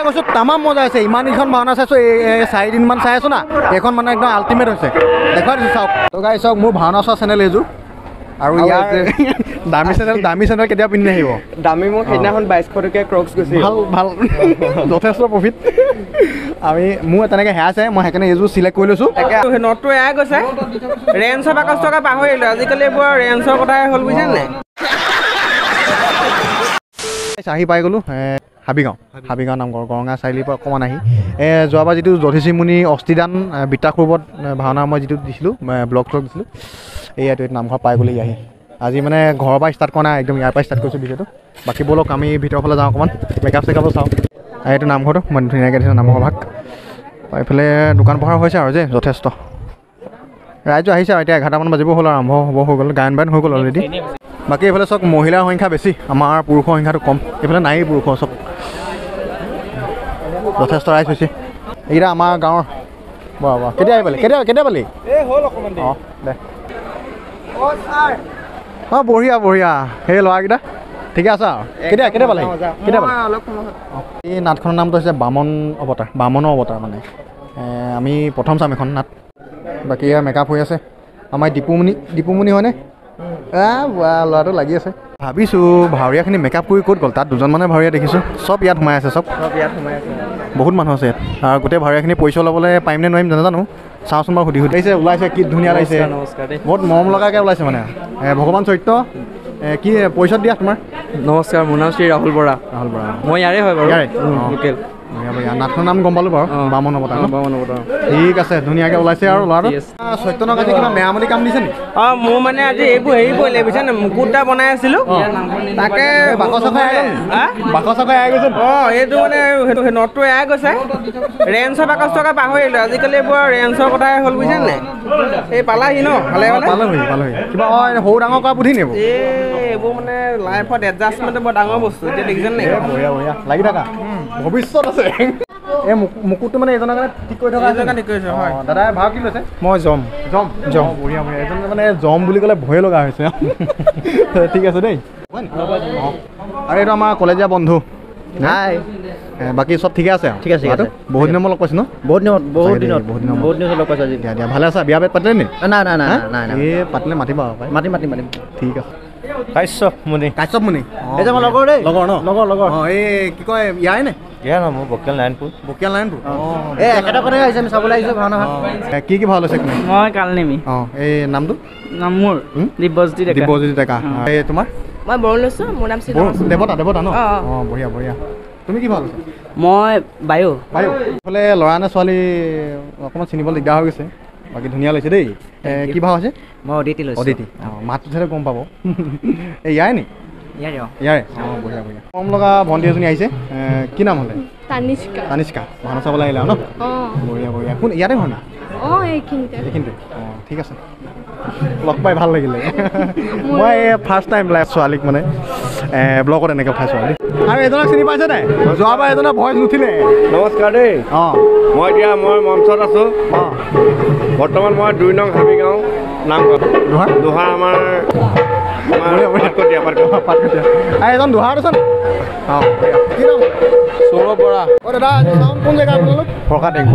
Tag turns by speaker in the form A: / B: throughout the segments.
A: কৈছোঁ তামাম মজা হৈছে ইমান এইখন ভাওনা চাইছোঁ এই 4 দিনমান চাই আছোঁ না এইখন মানে একদম আল্টিমেট হৈছে দেখুৱাই দিছোঁ চাওক তো গাই চাওক মোৰ ভাওনা চোৱা চেনেল এইযোৰ আৰু ইয়াৰ দামী চেনেল কেতিয়াও পিন্ধি আহিব
B: দামী মোক সেইদিনাখন 2200 টকীয়া ক্ৰক্স গৈছে
A: ভাল যথেষ্ট প্ৰফিট আমি মোৰ তেনেকৈ হেয়া আছে মই সেইকাৰণে এইযোৰ চিলেক্ট কৰি লৈছোঁ
B: নটটো এয়াই গৈছে ৰেঞ্চৰ 500 টকা পাহৰিলোঁ আজিকালি এইবোৰ ৰেঞ্চৰ কথাই হ'ল বুজিছে নাই
A: আহি পাই গ'লোঁ হাবিগাঁও নামঘৰ গৰঙা চাৰিআলিৰ পৰা অকণমান আহি যোৱাবাৰ যিটো যধিচিমুনি অষ্টিদান বিতাসপূৰ্বত ভাওনা মই যিটো দিছিলোঁ ব্লগ দিছিলোঁ এইটো নামঘৰ পাই গ'লেই আহি আজি মানে ঘৰৰ পৰা ষ্টাৰ্ট কৰা নাই একদম ইয়াৰ পৰা ষ্টাৰ্ট কৰিছোঁ ভিডিঅ'টো বাকী ব'লক আমি ভিতৰৰ ফালে যাওঁ অকণমান মেকআপ চেকআপো চাওঁ এইটো নামঘৰটো মানে ধুনীয়াকৈ দিছোঁ নামঘৰ ভাগ এইফালে দোকান পোহাৰ হৈছে আৰু যে যথেষ্ট ৰাইজো আহিছে আৰু এতিয়া 11টামান বাজিব হ'ল আৰম্ভ হ'ব হৈ গ'ল গায়ন বায়ন হৈ গ'ল অলৰেডি বাকী এইফালে চব মহিলাৰ সংখ্যা বেছি আমাৰ পুৰুষৰ সংখ্যাটো কম এইফালে নায়েই পুৰুষৰ চব যথেষ্ট ৰাইজ হৈছে এইকেইটা আমাৰ গাঁৱৰ বাহ কেতিয়া আহি পালি কেতিয়া পালি অঁ দে অঁ বঢ়িয়া সেই ল'ৰাকেইটা ঠিকে আছে আৰু কেতিয়া পালে এই নাটখনৰ নামটো হৈছে বামনৰ অৱতাৰ মানে আমি প্ৰথম চাম এখন নাট বাকী ইয়াৰ মেকআপ হৈ আছে আমাৰ দীপুমণি হয়নে ল'ৰাটো লাগি আছে ভাবিছোঁ ভাৱৰীয়াখিনি মেকআপ কৰি ক'ত গ'ল তাত দুজনমানে ভাৱৰীয়া দেখিছোঁ চব ইয়াত সোমাই আছে বহুত মানুহ আছে ইয়াত আৰু গোটেই ভাৱৰীয়াখিনি পইচা ল'বলৈ পাৰিম নে নোৱাৰিম নাজানো চাওঁচোন বাৰু সুধি আহিছে ওলাইছে কি ধুনীয়া লাগিছে বহুত মৰম লগাকৈ ওলাইছে মানে ভগৱান চৰিত্ৰ কি পইচা দিয়া তোমাৰ
B: নমস্কাৰ মোৰ নাম শ্ৰী ৰাহুল বৰা মই ইয়াৰে হয় বাৰু লোকেল
A: নাটখনৰ নাম গম পালোঁ বাৰু বামন অৱতাৰ ঠিক আছে ধুনীয়াকৈ ওলাইছে আৰু ল'ৰাটো চৈতন্যক আজি কিবা মেৰামতি কাম দিছে নেকি
B: অঁ মোৰ মানে আজি এইবোৰ হেৰি কৰিলে বুজিছেনে মুকুট এটা বনাই আছিলোঁ তাকে
A: বাকচ এৰাই গৈছে
B: অঁ এইটো মানে সেইটো নটটো এৰাই গৈছে ৰেঞ্চৰ 500 টকা পাহৰিলোঁ আজিকালি এইবোৰ ৰেঞ্চৰ কথাই হ'ল বুজিছে নাই এই পালাহি ন
A: পালেহি কিবা সৰু ডাঙৰ কৰা বুদ্ধি নেব
B: এইবোৰ মানে লাইফত এডজাষ্টমেণ্ট বৰ ডাঙৰ বস্তু এতিয়া দেখিছেনে নাই
A: বঢ়িয়া লাগি থাকা ভৱিষ্যত আছে এই মুকুটটো মানে এজনৰ কাৰণে ঠিক কৰি থকা
B: হয়
A: দাদাই ভাও কি লৈছে মই জম বঢ়িয়া এজন মানে জম বুলি ক'লে ভয়ে লগা হৈছে ঠিক আছে দেই আৰু এইটো আমাৰ কলেজীয়া বন্ধু নাই বাকী চব ঠিকে আছে ঠিক আছে বহুত দিনৰ মই লগ পাইছোঁ ন বহুত দিনত লগ পাইছোঁ দিয়া ভালে আছা বিয়া পাতিলে নি নাই এই পাতিলে মাতিবা মাতিম ঠিক আছে কাশ্যপমণি এই যে মই লগৰ দেই লগৰ এই কি কয় ইয়াই নে মোৰ বকিয়াল নাৰায়ণপুৰ এই একেটা কথাই আহিছে আমি চাবলৈ আহিছোঁ ভাওনা কি ভাও লৈছে
C: মই কালনেমি
A: এই নামটো
C: মোৰ দিব্যজ্যোতি
A: ডেকা এই তোমাৰ
C: মই বৰুণ লৈছোঁ মোৰ নাম
A: দেৱতা ন অঁ বঢ়িয়া তুমি কি ভাও লৈছা
C: মই বায়ু
A: এইফালে ল'ৰা নে ছোৱালী অকণমান চিনিবলৈ দিগদাৰ হৈ গৈছে বাকী ধুনীয়া লৈছে দেই কি ভাও আছে
C: মই অদিতি
A: মাতটোহে গম পাব এই ইয়াৰে নি ইয়াৰে অঁ বঢ়িয়া কম লগা ভণ্টি এজনী আহিছে কি নাম হ'লে তানিষ্কা ভাওনা চাবলৈ আহিলে আৰু ন বঢ়িয়া কোন ইয়াতে ভাওনা এইখিনিতে অঁ ঠিক আছে লগ পাই ভাল লাগিলে মই ফাৰ্ষ্ট টাইম লাইভ ছোৱালীক মানে ব্লগত এনেকৈ উঠাইছোঁ আৰু এজনক চিনি পাইছে নাই যোৱাবাৰ এজনৰ ভইচ নুঠিলে
D: নমস্কাৰ দেই মই মঞ্চত আছোঁ বৰ্তমান মই 2 নং হাবিগাঁও নামঘৰ দোহা আমাৰ
A: এজন দোহাৰ আছে অঁ কি নাম সৌৰভ বৰা দাদা কোন জেগা আপোনালোক ফৰকাটিং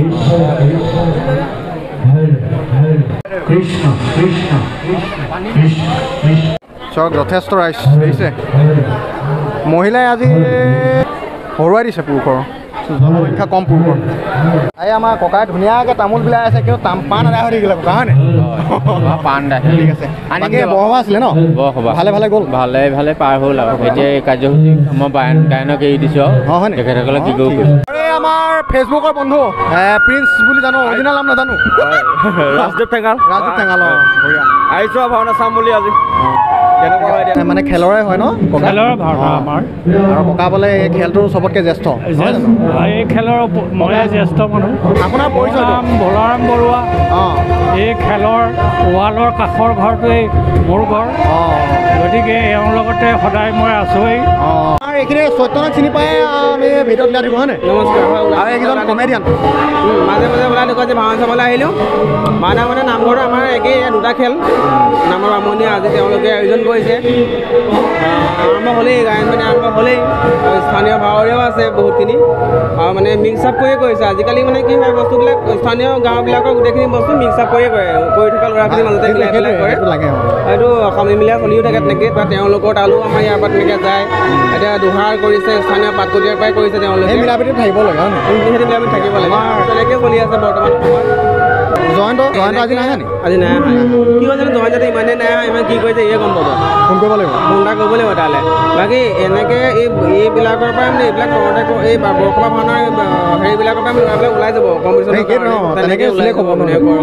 A: চব যথেষ্ট ৰাইজ দেখিছে মহিলাই আজি হৰুৱাই দিছে পুৰুষৰ জনসংখ্যা কম পুৰুষৰ এই আমাৰ ককাই ধুনীয়াকৈ তামোল বিলাই আছে কিন্তু পাণ আদায় হৈ থাকিলে ককা হয়নে
E: পাণ
A: ঠিক আছে বৰসভা আছিলে ন ভালে গ'ল
E: ভালে পাৰ হ'ল আৰু এতিয়া কাৰ্যসূচী মই গায়নক এৰি দিছোঁ আৰু তেখেতসকলে কি কৰিব
A: আমাৰ ফেচবুকৰ বন্ধু প্ৰিন্স বুলি জানো অৰিজিনেল নাম নাজানো
D: ৰাজদীপ ঠেঙাল
A: বঢ়িয়া
D: আহিছোঁ ভাওনা চাম বুলি আজি
A: মানে খেলৰে হয় ন আৰু ককা বোলে এই খেলটোৰ চবতকৈ জ্যেষ্ঠ
F: এই খেলৰ মই জ্যেষ্ঠ মানুহ
A: আপোনাৰ পৰিচয়
F: বলৰাম বৰুৱা এই খেলৰ ৱালৰ কাষৰ ঘৰটোৱেই মোৰ ঘৰ গতিকে এওঁৰ লগতে সদায় মই আছোঁৱেই
A: আৰু এইখিনি চৈতন্যক চিনি পাই আমি ভিডিঅ'ত উলিয়াই দিব হয়নে
B: নমস্কাৰ হয়
A: আৰু এইকেইজন কমেডিয়ান
B: মাজে মাজে ওলাই দেখুৱাই যে ভাওনা চাবলৈ আহিলোঁ ভাওনা মানে নামঘৰত আমাৰ একেই দুটা খেল নামৰ বামুণীয়ে আজি তেওঁলোকে আয়োজন কৰিছে আৰম্ভ হ'লেই গায়ন মানে আৰম্ভ হ'লেই আৰু স্থানীয় ভাৱৰীয়াও আছে বহুতখিনি আৰু মানে মিক্স আপ কৰিয়ে কৰিছে আজিকালি মানে কি হয় বস্তুবিলাক স্থানীয় গাঁওবিলাকৰ গোটেইখিনি বস্তু মিক্স আপ কৰিয়ে কৰে কৰি থকা ল'ৰাখিনিৰ মাজতে মিলাই কৰে হয়তো সমিমিলাই চলিও থাকে তেনেকৈ বা তেওঁলোকৰ তালৈও আমাৰ ইয়াৰ পৰা তেনেকৈ যায় এতিয়া দোহাৰ কৰিছে স্থানীয় পাটকটীয়াৰ পৰাই কৰিছে তেওঁলোকে
A: মিলাপ্ৰীতি থাকিব লাগে হয়
B: সেইটো মিলাপ্ৰীতি থাকিব লাগে তেনেকৈ চলি আছে বৰ্তমান সময়ত
A: জয়ন্ত আজি নাহে নি
B: আজি নাই অহা কি হ'ল জানো জয়ন্ত ইমানেই নাই অহা ইমান কি কৰিছে ইয়ে গম পাব
A: ফোন কৰিব লাগিব
B: ফোন এটা কৰিব লাগিব তালৈ বাকী এনেকৈ এইবিলাকৰ পৰা মানে এইবিলাক কৰোঁতে এই বৰসভা ভাওনাৰ হেৰিবিলাকৰ পৰা ল'ৰাবিলাক ওলাই যাব কম্পিটিশ্যন তেনেকৈ ওলাই যাব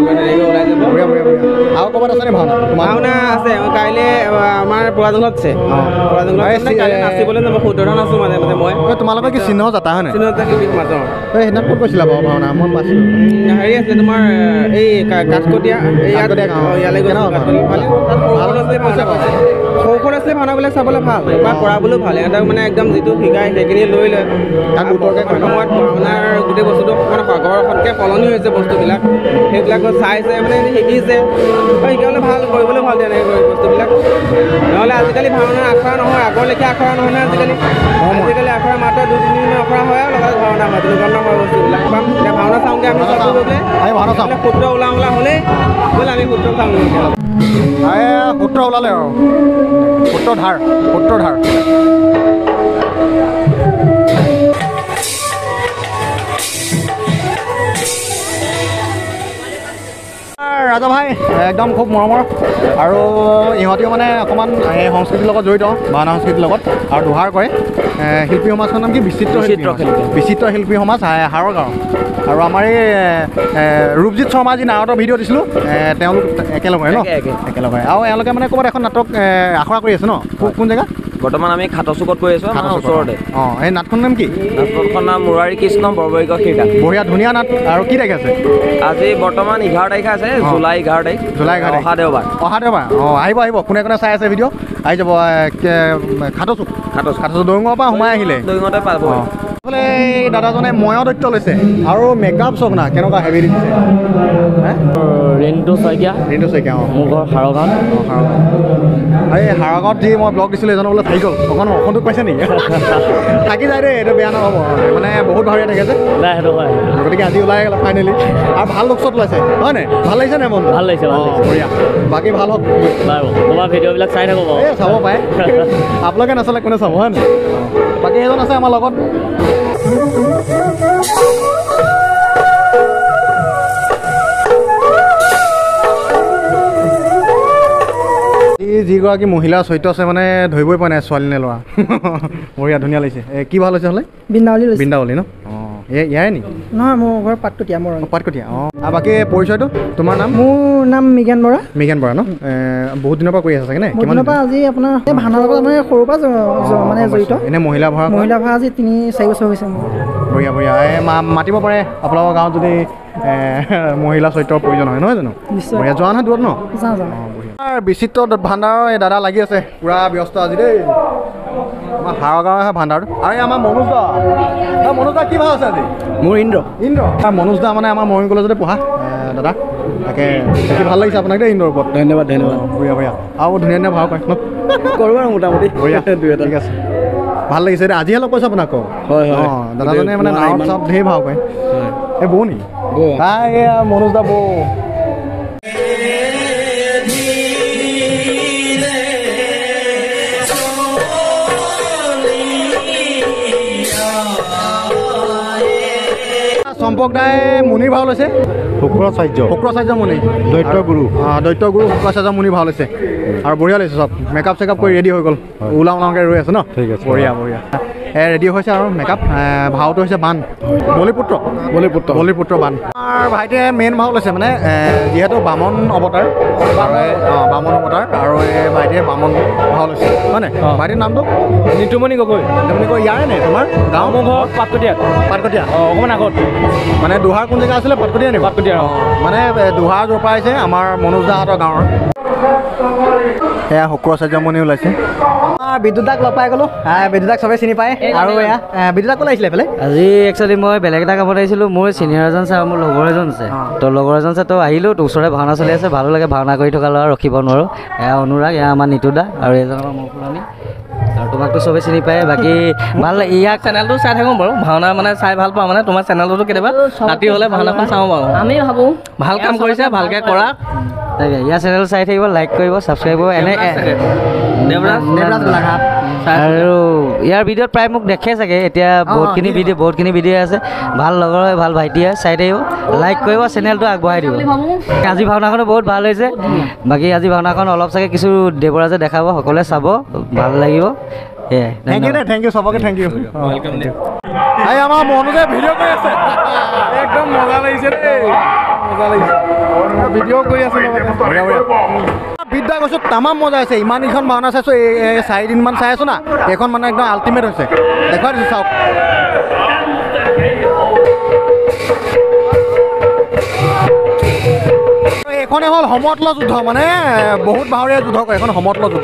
A: আৰু ক'ৰবাত আছে নি ভাওনা
B: ভাওনা আছে কাইলৈ আমাৰ পৰাজনত আছে পৰাজনত কাইলৈ নাচিবলৈ যাব শুদ্ধধন আছোঁ মাজে মাজে মই
A: তোমালোকৰ কি চিহ্ন যাতা হয় নাই
B: চিহ্নতা শিল্পী সমাজ
A: সেইদিনা ক'ত কৈছিলা বাৰু ভাওনা মই পাইছিলোঁ
B: হেৰি আছিলে তোমাৰ এই কাঠকটীয়া ইয়ালৈ গৈছোঁ সৰু আছিলে ভাওনাবিলাক চাবলৈ ভাল বা কৰাবলৈও ভাল ইহঁতক মানে একদম যিটো শিকায় সেইখিনি লৈ লয় তাক উত্তৰকৈ সময়ত ভাওনাৰ গোটেই বস্তুটো মানে ঘৰখনকৈ সলনি হৈছে বস্তুবিলাক সেইবিলাকত চাইছে মানে শিকিছে শিকাবলৈ ভাল কৰিবলৈ ভাল তেনেকৈ কৰি বস্তুবিলাক নহ'লে আজিকালি ভাওনাৰ আখৰা নহয় আগৰ লেখীয়া আখৰা নহয় নহয় আজিকালি আখৰা মাত্ৰ 2-3 দিনৰ আখৰা হয় আৰু লগতে ভাওনা হয় তেনেকুৱা নহয় বস্তুবিলাক এতিয়া ভাওনা চাওঁগৈ আমি চাব গ'লে সূত্ৰ ওলাওঁ হ'লেই বোলে আমি সূত্ৰ চাওঁগৈ
A: সূত্ৰ ওলালে আৰু সূত্ৰধাৰ ৰাজা ভাই একদম খুব মৰমৰ আৰু ইহঁতেও মানে অকণমান সংস্কৃতিৰ লগত জড়িত ভাওনা সংস্কৃতিৰ লগত আৰু দোহাৰ কৰে শিল্পী সমাজখনৰ নাম কি বিচিত্ৰ শিল্পী সমাজ হাৰৰ গাঁও আৰু আমাৰ এই ৰূপজিৎ শৰ্মা যি নাৰদৰ ভিডিঅ' দিছিলোঁ তেওঁলোক একেলগে ন একেলগে আৰু এওঁলোকে মানে ক'ৰবাত এখন নাটক আখৰা কৰি আছে ন কোন জেগা
G: বৰ্তমান আমি খাটচুকত কৰি আছোঁ ওচৰতে
A: অঁ এই নাটখনৰ নাম কি
G: নাটকখন নাম মুৰাৰী কৃষ্ণ বৰবৈক শীৰ্ষা
A: বঢ়িয়া ধুনীয়া নাট আৰু কি তাৰিখে আছে
G: আজি বৰ্তমান 11 তাৰিখে আছে জুলাই 11 তাৰিখ অহা দেওবাৰ
A: অঁ আহিব কোনে চাই আছে ভিডিঅ' আহি যাব খাটচু দৈঙৰ পৰা সোমাই আহিলে
G: দৈঙতে পাব
A: বোলে এই দাদাজনে ময়ৰ দৈত্য লৈছে আৰু মেকআপ চব না কেনেকুৱা হেভি দিছে
C: ৰেণ্টু শইকীয়া
A: অঁ
C: মোৰ ঘৰ হাৰগাঁৱত
A: এই হাৰগাঁৱত যি মই ব্লগ দিছিলোঁ এজনৰ বোলে থাকি গ'ল অকণ অসন্তোষ পাইছে নেকি থাকি যায় দেই এইটো বেয়া নহ'ব মানে বহুত ভাৰীয়া থাকে যে
C: নাই সেইটো হয়
A: গতিকে আজি ওলাই গ'ল ফাইনেলি আৰু ভাল লুকছত ওলাইছে হয় নাই ভাল লাগিছে নাই মনটো
C: ভাল লাগিছে
A: বঢ়িয়া বাকী ভাল হওক
C: বাৰু তোমাৰ ভিডিঅ'বিলাক চাই থাকোঁ বাৰু
A: এই চাব পাৰে আপোনালোকে নাচালে কোনে চাব হয় নাই বাকী এজন আছে আমাৰ লগত যিগৰাকী মহিলা চৰিত্ৰ আছে মানে ধৰিবই পৰা নাই ছোৱালী নে ল'ৰা বঢ়িয়া ধুনীয়া লাগিছে কি ভাল হৈছে হ'লে বৃন্দাৱলী ন অঁ ইয়াৰে নেকি
H: নহয় মোৰ ঘৰ পাটকটীয়া মোৰ
A: পাটকটীয়া অঁ আৰু বাকী পৰিচয়টো তোমাৰ নাম
H: মোৰ নাম মৃগেন বৰা
A: ন বহুত দিনৰ পৰা কৰি আছে চাগে নে
H: কিমান দিনৰ পৰা আজি আপোনাৰ এই ভাওনাৰ লগত মানে সৰুৰ পৰা মানে জড়িত
A: এনেই মহিলা ভাড়া
H: আজি 3-4 বছৰ হৈছে মোৰ
A: বঢ়িয়া মাতিব পাৰে আপোনালোকৰ গাঁৱত যদি মহিলা চৰিত্ৰৰ প্ৰয়োজন হয় নহয় জানো বঢ়িয়া যোৱা নহয় দূৰত ন বিচিত্ৰ ভাণ্ডাৰৰ এই দাদা লাগি আছে পুৰা ব্যস্ত আজি দেই আমাৰ হাৰৰ গাঁৱৰ ভাণ্ডাৰটো আৰু আমাৰ মনোজ দা কি ভাল আছে আজি
G: মোৰ ইন্দ্ৰ
A: মনোজ দা মানে আমাৰ মৰিং কলেজতে পঢ়া দাদা তাকে দেখি ভাল লাগিছে আপোনাক দেই ইন্দ্ৰৰ ওপৰত
G: ধন্যবাদ
A: বঢ়িয়া আৰু ধুনীয়া ভাও পায় ন
G: কৰোঁ আৰু মোটামুটি
A: বঢ়িয়া ঠিক আছে ভাল লাগিছে দেই আজিহে লগ পাইছোঁ আপোনাক
G: হয়
A: অঁ দাদাজনে মানে নাৱত চাপ ধেৰ ভাও পায় এই বৌ নেকি এয়া মনোজ দা বৌ চম্পক দাই মুনিৰ ভাও লৈছে শুক্ৰাচাৰ্য মুনি দৈত্যগুৰু শুক্ৰাচাৰ্য মুনি ভাও লৈছে আৰু বঢ়িয়া লাগিছে চব মেকআপ চেকআপ কৰি ৰেডি হৈ গ'ল ওলাওঁকৈ ৰৈ আছে ন ঠিক আছে বঢ়িয়া ৰেডি হৈছে আৰু মেকআপ ভাওটো হৈছে বান বলিপুত্ৰ বান আমাৰ ভাইটিয়ে মেইন ভাও লৈছে মানে যিহেতু বামন অৱতাৰ আৰু এই ভাইটিয়ে বামন ভাও লৈছে হয় নাই ভাইটিৰ নামটো
G: নিতুমণি গগৈ
A: ইয়াৰে নে তোমাৰ গাঁও
G: মোৰ ঘৰ পাটকটীয়া অকণমান আগত
A: মানে দোহাৰ কোন জেগা আছিলে পাটকটীয়া নেকি
G: পাটকটীয়া
A: মানে দোহাৰ য'ৰ পৰা আহিছে আমাৰ মনোজ দাহঁতৰ গাঁৱৰ এয়া শুক্ৰাচাৰ্য মুনি ওলাইছে বিদ্যুতাক লগ পাই গ'লো বিদ্যুতাক চবেই চিনি পায় আৰু এয়া বিদ্যুতাক ক'লৈ আহিছিলে এইফালে
I: আজি একচুৱেলি মই বেলেগ এটা কামত আহিছিলোঁ মোৰ চিনিয়ৰ এজন আছে আৰু মোৰ লগৰ এজন আছে তো লগৰ এজন আছে তো আহিলোঁ তো ওচৰতে ভাওনা চলি আছে ভালো লাগে ভাওনা কৰি থকা ল'ৰা ৰখিব নোৱাৰোঁ এয়া অনুৰাগ এয়া আমাৰ নিতু দা আৰু এজন আমাৰ মৌফুলানী আৰু তোমাকতো চবেই চিনি পায় বাকী ভাল ইয়াক
B: চেনেলটো চাই থাকোঁ বাৰু ভাওনা মানে চাই ভাল পাওঁ মানে তোমাৰ চেনেলটো কেতিয়াবা ৰাতি হ'লে ভাওনাখন চাওঁ বাৰু আমি ভাবোঁ ভাল কাম কৰিছে ভালকৈ কৰা
I: তাকে ইয়াৰ চেনেল চাই থাকিব লাইক কৰিব ছাবস্ক্ৰাইব কৰিব এনে
B: দেৱৰাজ গোলাঘাট
I: আৰু ইয়াৰ ভিডিঅ'ত প্ৰায় মোক দেখে চাগে এতিয়া বহুতখিনি ভিডিঅ' আছে ভাল লগৰ হয় ভাল ভাইটি হয় চাই থাকিব লাইক কৰিব চেনেলটো আগবঢ়াই দিব আজি ভাওনাখনো বহুত ভাল হৈছে বাকী আজি ভাওনাখন অলপ চাগে কিছু দেৱৰাজে দেখাব সকলোৱে চাব ভাল লাগিব
A: থেংক ইউ চবকে থেংক ইউ এই আমাৰ মনোজে ভিডিঅ' কৰি আছে একদম মজা লাগিছে দেই মজা লাগিছে ভিডিঅ' কৰি আছে বিদ্যা কৈছোঁ তামাম মজা হৈছে ইমান এইখন ভাওনা চাইছোঁ এই 4 দিনমান চাই আছোঁ না এইখন মানে একদম আল্টিমেট হৈছে দেখুৱাই দিছোঁ চাওক এইখনে হ'ল সমতল যুদ্ধ মানে বহুত ভাৱৰীয়া যুদ্ধ কৰে এখন সমতল যুদ্ধ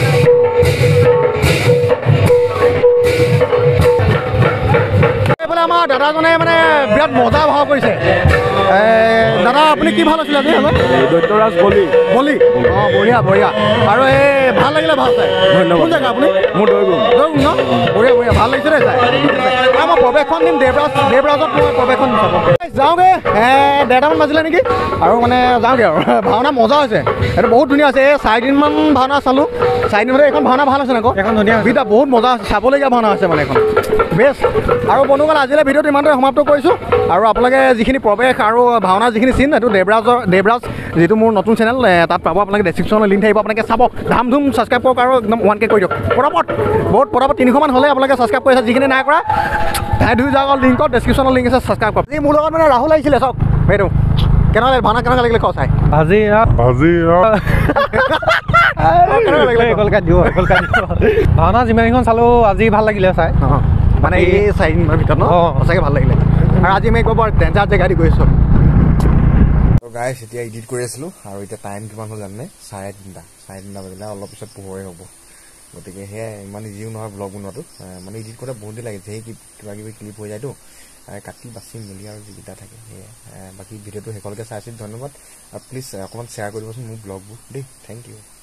A: এইফালে আমাৰ দাদাজনে মানে বিৰাট মজা ভাও কৰিছে দাদা আপুনি কি ভাল আছিলে আজি
D: দৈত্যৰাজ বলি
A: বলি অঁ বঢ়িয়া বঢ়িয়া আৰু এই ভাল লাগিলে ভাল চাই কোন জেগা আপুনি
D: মোৰ দৈগুণ
A: ন বঢ়িয়া বঢ়িয়া ভাল লাগিছে দেই চাই মই প্ৰৱেশখন দিম দেৱৰাজত মই প্ৰৱেশখন দিম চাব যাওঁগৈ 1:30মান বাজিলে নেকি আৰু মানে যাওঁগৈ আৰু ভাওনা মজা হৈছে এইটো বহুত ধুনীয়া হৈছে এই 4 দিনমান ভাওনা চালোঁ 4 দিনতে এইখন ভাওনা ভাল হৈছে আকৌ এখন ধুনীয়া বিদ্যা বহুত মজা হৈছে চাবলগীয়া ভাওনা হৈছে মানে এখন বেষ্ট আৰু বন্ধুসকল আজিলৈ ভিডিঅ'টো ইমানতে সমাপ্ত কৰিছোঁ আৰু আপোনালোকে যিখিনি প্ৰৱেশ আৰু ভাওনা যিখিনি চিন সেইটো দেৱৰাজ যিটো মোৰ নতুন চেনেল তাত পাব আপোনালোকে ডেছক্ৰিপশ্যনত লিংক থাকিব আপোনালোকে চাব ধাম ধুম ছাবস্ক্ৰাইব কৰক আৰু একদম 1K কৰি দিয়ক পৰাপত 300মান হ'লে আপোনালোকে ছাবস্ক্ৰাইব কৰিছে যিখিনি নাই কৰা ঠাই ধুই যাওক লিংকত ডেছক্ৰিপশ্যনত লিংক আছে ছাবস্ক্ৰাইব কৰক মোৰ লগত মানে ৰাহুল আহিছিলে চাওক সেইটো কেনেকুৱা ভাওনা কেনেকুৱা লাগিলে কওঁ চাই
F: ভাওনা যিমানকেইখন চালোঁ আজি ভাল লাগিলে চাই
A: মানে এই 4 দিনৰ ভিতৰত ন সঁচাকৈ ভাল লাগিলে আৰু আজি আমি ক'ব ডেঞ্জাৰ জেগা দি গৈছোঁ গাইছ এতিয়া এডিট কৰি আছিলোঁ আৰু এতিয়া টাইম কিমান হ'ল জানে 3:30 বাজিলে অলপ পিছত পোহৰে হ'ব গতিকে সেয়াই ইমান ইজিও নহয় ব্লগ বনোৱাটো মানে এডিট কৰোঁতে বহুত দেৰি লাগে ধেৰ কিবা কিবি ক্লিপ হৈ যায়তো কাটি বাচি মেলি আৰু যিকেইটা থাকে সেয়াই বাকী ভিডিঅ'টো শেষলৈকে চাইছিল ধন্যবাদ আৰু প্লিজ অকণমান শ্বেয়াৰ কৰিবচোন মোৰ ব্লগবোৰ দেই থেংক ইউ